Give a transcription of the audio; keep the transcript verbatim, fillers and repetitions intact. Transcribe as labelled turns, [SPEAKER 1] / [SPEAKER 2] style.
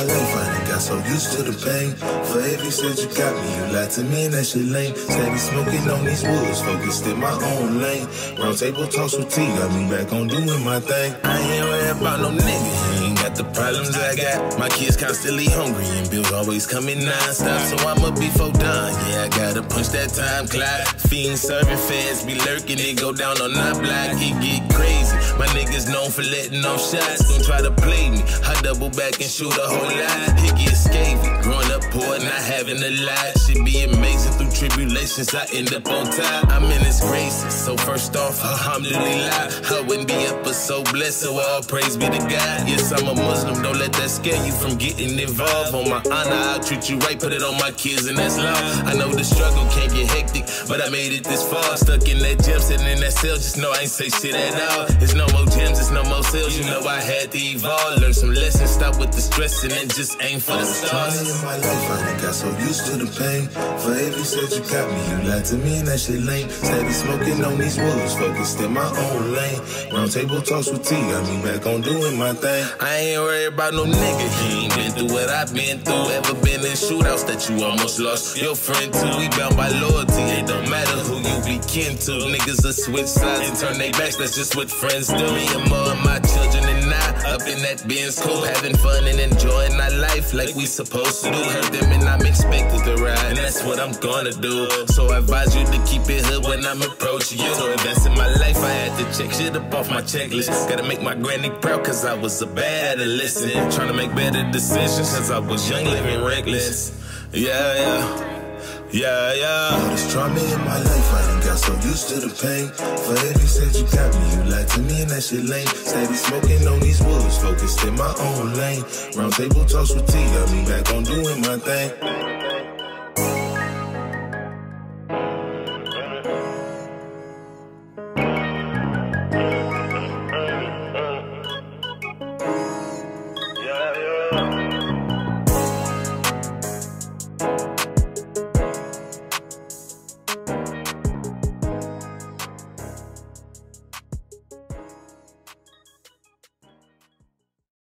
[SPEAKER 1] my life, I done got so used to the pain. For every said you got me, you lied to me and that shit lame. Steady smoking on these woods, focused in my own lane. Round table talks with T, got me back on doing my thing. I ain't worried about no nigga, he ain't got the problems I got. My kids constantly hungry and bills always coming non-stop. So I'ma be for done, yeah, I gotta punch that time clock. Fiends serving feds be lurking, they go down on our block. He get crazy, my niggas known for letting off shots. Don't try to play me, I double back and shoot a whole lot. He get scavy, growing up poor, not having a lot. Shit be amazing through tribulations, I end up on top. I'm in his graces, so first off, alhamdulillah. I wouldn't be up but so blessed, so all praise be to God. Yes, I'm a Muslim, don't let that scare you from getting involved. On my honor, I'll treat you right, put it on my kids, and that's law. I know the struggle can get hectic, but I made it this far. Stuck in that gym, sitting in that cell, just know I ain't say shit at all. It's no more gyms, it's no more sales, you know I had to evolve. Learn some lessons, stop with the stress, and it just ain't for the stars. In my life, I done got so used to the pain. For every said you got me, you lied to me and that shit lame. Steady smoking on these woods, focused in my own lane. Round table talks with T, got me back on doing my thing. I ain't worried about no nigga, he ain't been through what I've been through. Ever been in shootouts that you almost lost your friend to? We bound by loyalty, it don't matter who you be kin to. Niggas will switch sides and turn their backs, that's just what friends do. Me and more of my children and I, up in that Benz coupe, having fun and enjoying our life like we supposed to do. Heard them and I'm expected to ride, and that's what I'm gonna do. So I advise you to keep it hood when I'm approaching you. So invest in my life, I had to check shit up off my checklist. Gotta make my granny proud cause I was a bad adolescent. Trying to make better decisions cause I was young, living reckless. Yeah, yeah. Yeah, yeah. All this trauma in my life, I done got so used to the pain. For every said you got me, you lied to me and that shit lame. Steady smoking on these woods, focused in my own lane. Round table talks with T, got me back on doing my thing.